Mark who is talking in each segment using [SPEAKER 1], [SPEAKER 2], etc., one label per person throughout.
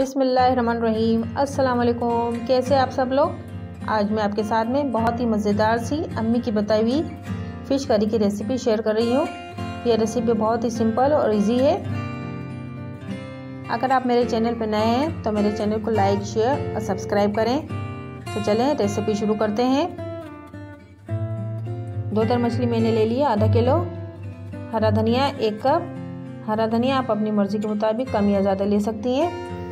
[SPEAKER 1] बिस्मिल्लाहिर्रहमानिर्रहीम। अस्सलाम वालेकुम। कैसे आप सब लोग। आज मैं आपके साथ में बहुत ही मज़ेदार सी अम्मी की बताई हुई फ़िश करी की रेसिपी शेयर कर रही हूँ। ये रेसिपी बहुत ही सिंपल और इजी है। अगर आप मेरे चैनल पर नए हैं तो मेरे चैनल को लाइक, शेयर और सब्सक्राइब करें। तो चलें रेसिपी शुरू करते हैं। 2 तर मछली मैंने ले लिया, आधा किलो। हरा धनिया 1 कप। हरा धनिया आप अपनी मर्ज़ी के मुताबिक कम या ज़्यादा ले सकती हैं।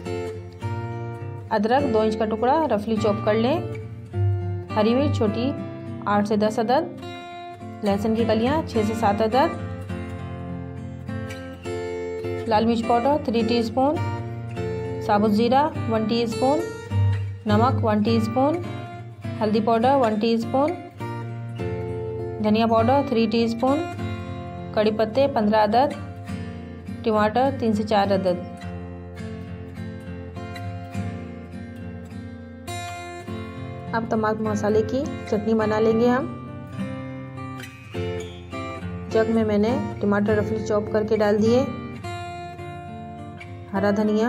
[SPEAKER 1] अदरक 2 इंच का टुकड़ा रफली चॉप कर लें। हरी मिर्च छोटी 8 से 10 अदद। लहसुन की कलियां 6 से 7 अदद। लाल मिर्च पाउडर 3 टीस्पून। साबुत ज़ीरा 1 टीस्पून। नमक 1 टीस्पून। हल्दी पाउडर 1 टीस्पून। धनिया पाउडर 3 टीस्पून। कड़ी पत्ते 15 अदद। टमाटर 3 से 4 अदद। अब तमाम मसाले की चटनी बना लेंगे हम। जग में मैंने टमाटर रफली चॉप करके डाल दिए। हरा धनिया,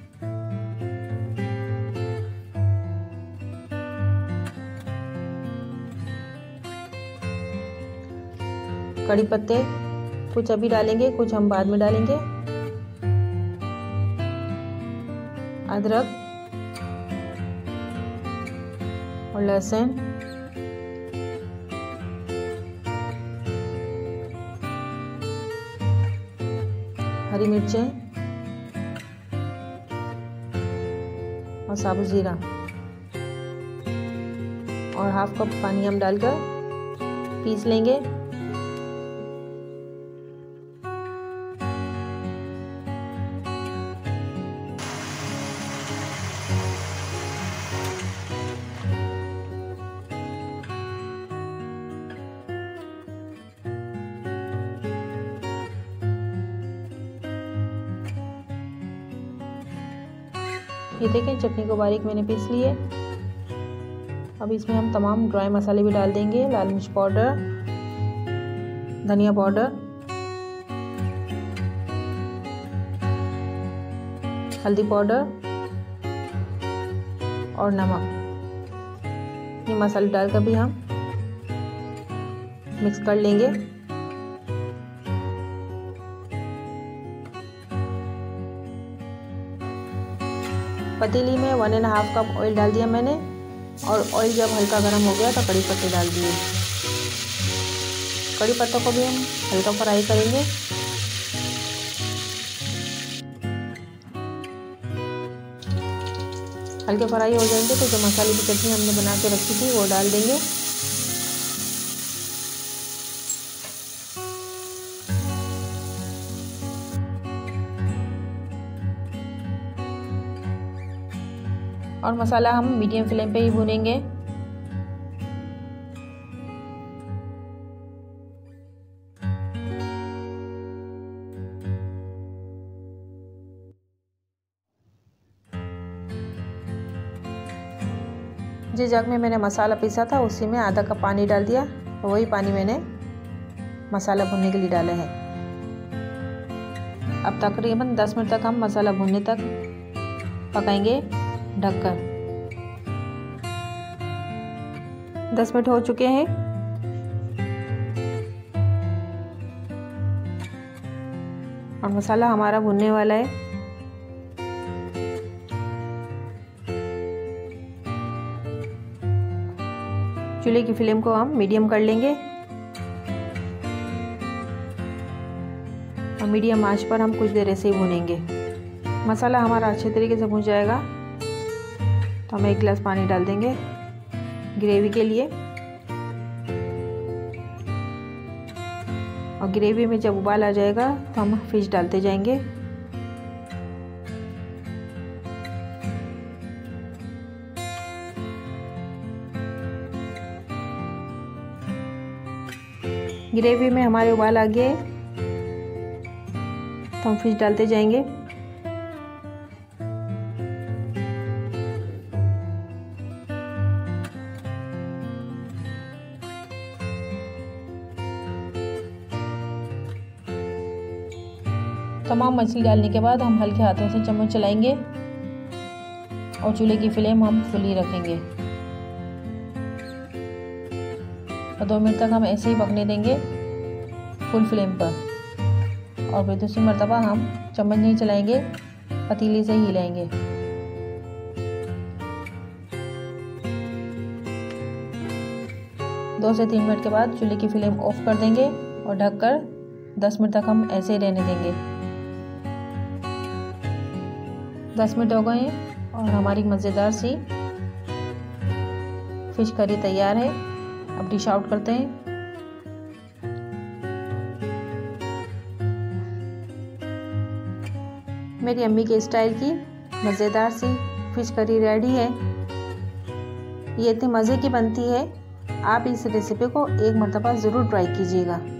[SPEAKER 1] कड़ी पत्ते कुछ अभी डालेंगे, कुछ हम बाद में डालेंगे। अदरक और लहसुन, हरी मिर्चें और साबुत जीरा और हाफ कप पानी हम डालकर पीस लेंगे। ये देखें चटनी को बारीक मैंने पीस ली है। अब इसमें हम तमाम ड्राई मसाले भी डाल देंगे। लाल मिर्च पाउडर, धनिया पाउडर, हल्दी पाउडर और नमक। ये मसाले डालकर भी हम मिक्स कर लेंगे। पतीली में 1.5 कप ऑयल डाल दिया मैंने और ऑयल जब हल्का गर्म हो गया तो कड़ी पत्ते डाल दिए। कड़ी पत्तों को भी हम हल्का फ्राई करेंगे। हल्के फ्राई हो जाएंगे तो जो मसाले की चटनी हमने बना के रखी थी वो डाल देंगे। और मसाला हम मीडियम फ्लेम पे ही भूनेंगे। जिस जग में मैंने मसाला पीसा था उसी में आधा कप पानी डाल दिया। तो वही पानी मैंने मसाला भूनने के लिए डाला है। अब तकरीबन 10 मिनट तक हम मसाला भूनने तक पकाएंगे ढककर। 10 मिनट हो चुके हैं। और मसाला हमारा भुनने वाला है। चूल्हे की फ्लेम को हम मीडियम कर लेंगे और मीडियम आंच पर हम कुछ देर ऐसे ही भुनेंगे। मसाला हमारा अच्छे तरीके से भुन जाएगा तो हम 1 गिलास पानी डाल देंगे ग्रेवी के लिए। और ग्रेवी में जब उबाल आ जाएगा तो हम फिश डालते जाएंगे। ग्रेवी में हमारे उबाल आ गए तो हम फिश डालते जाएंगे। तमाम मछली डालने के बाद हम हल्के हाथों से चम्मच चलाएंगे और चूल्हे की फ्लेम हम फुल ही रखेंगे और 2 मिनट तक हम ऐसे ही पकने देंगे फुल फ्लेम पर। और फिर दूसरी मर्तबा हम चम्मच नहीं चलाएंगे, पतीले से ही हिलाएंगे। दो से 3 मिनट के बाद चूल्हे की फ्लेम ऑफ कर देंगे और ढककर 10 मिनट तक हम ऐसे ही रहने देंगे। 10 मिनट हो गए हैं और हमारी मज़ेदार सी फिश करी तैयार है। अब डिश आउट करते हैं। मेरी अम्मी के स्टाइल की मज़ेदार सी फिश करी रेडी है। ये इतनी मज़े की बनती है, आप इस रेसिपी को एक मर्तबा ज़रूर ट्राई कीजिएगा।